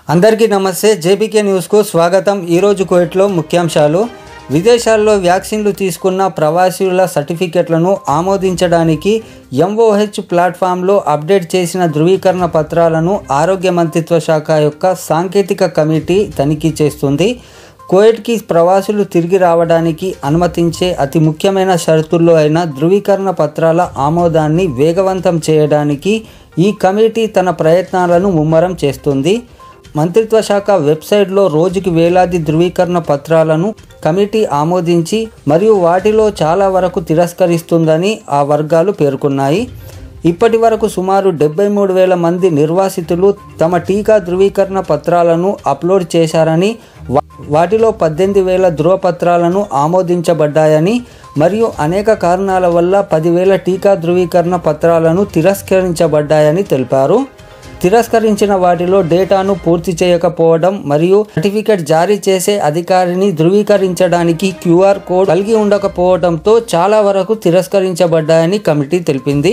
అందరికీ నమస్తే। JBK news కు స్వాగతం। ఈ రోజు కువైట్లో ముఖ్యాంశాలు। విదేశాల్లో వ్యాక్సిన్లు తీసుకున్న ప్రవాసీల సర్టిఫికెట్లను ఆమోదించడానికి ఎంఓహెచ్ ప్లాట్‌ఫామ్‌లో అప్డేట్ చేసిన ధృవీకరణ పత్రాలను ఆరోగ్య మంత్రిత్వ శాఖ యొక్క సాంకేతిక కమిటీ తనిఖీ చేస్తుంది। కువైట్‌కి ప్రవాసులు తిరిగి రావడానికి అనుమతించే అతి ముఖ్యమైన షరతుల్లో అయిన ధృవీకరణ పత్రాల ఆమోదాన్ని వేగవంతం చేయడానికి ఈ కమిటీ తన ప్రయత్నాలను ముమ్మరం చేస్తుంది। మంత్రిత్వ శాఖ వెబ్సైట్లో రోజుకి వేలాది ధృవీకరణ పత్రాలను కమిటీ ఆమోదించి మరియు వాటిలో చాలా వరకు తిరస్కరిస్తుందని ఆ వర్గాలు పేర్కొన్నాయి। ఇప్పటి వరకు సుమారు 73,000 మంది నిర్వాసితులు తమ టీకా ధృవీకరణ పత్రాలను అప్లోడ్ చేశారని, వాటిలో 18,000 ధృవపత్రాలను ఆమోదించబడ్డాయని మరియు అనేక కారణాల వల్ల 10,000 టీకా ధృవీకరణ పత్రాలను తిరస్కరించబడ్డాయని తెలిపారు। తిరస్కరించిన వాటిలో డేటాను పూర్తి చేయకపోవడం మరియు సర్టిఫికెట్ జారీ చేసే అధికారిని ధృవీకరించడానికి క్యూఆర్ కోడ్ కలిగి ఉండకపోవడంతో చాలా వరకు తిరస్కరించబడ్డాయని కమిటీ తెలిపింది।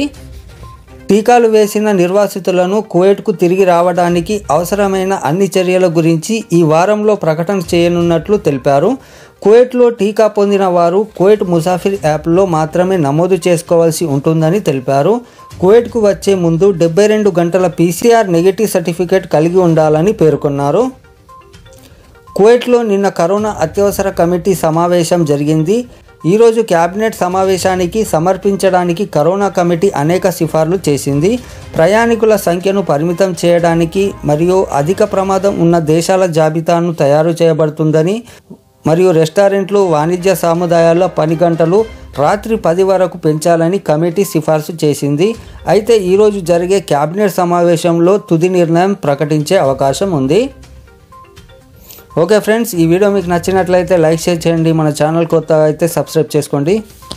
టీకాలు వేసిన నిర్వాసితులను కువైట్కు తిరిగి రావడానికి అవసరమైన అన్ని చర్యల గురించి ఈ వారంలో ప్రకటన చేయనున్నట్లు తెలిపారు। కువైట్లో టీకా పొందిన వారు కువైట్ ముసాఫిర్ యాప్లో మాత్రమే నమోదు చేసుకోవాల్సి ఉంటుందని తెలిపారు। కువైట్కు వచ్చే ముందు 72 గంటల PCR నెగిటివ్ సర్టిఫికేట్ కలిగి ఉండాలని పేర్కొన్నారు। కువైట్లో నిన్న కరోనా అత్యవసర కమిటీ సమావేశం జరిగింది। ఈరోజు క్యాబినెట్ సమావేశానికి సమర్పించడానికి కరోనా కమిటీ అనేక సిఫార్లు చేసింది। ప్రయాణికుల సంఖ్యను పరిమితం చేయడానికి మరియు అధిక ప్రమాదం ఉన్న దేశాల జాబితాను తయారు చేయబడుతుందని మరియు రెస్టారెంట్లు, వాణిజ్య సముదాయాల పని గంటలు రాత్రి 10 వరకు పెంచాలని కమిటీ సిఫార్సు చేసింది। అయితే ఈరోజు జరిగే క్యాబినెట్ సమావేశంలో తుది నిర్ణయం ప్రకటించే అవకాశం ఉంది। ఓకే ఫ్రెండ్స్, ఈ వీడియో మీకు నచ్చినట్లయితే లైక్ షేర్ చేయండి। మన ఛానల్ కొత్తగా అయితే సబ్స్క్రైబ్ చేసుకోండి।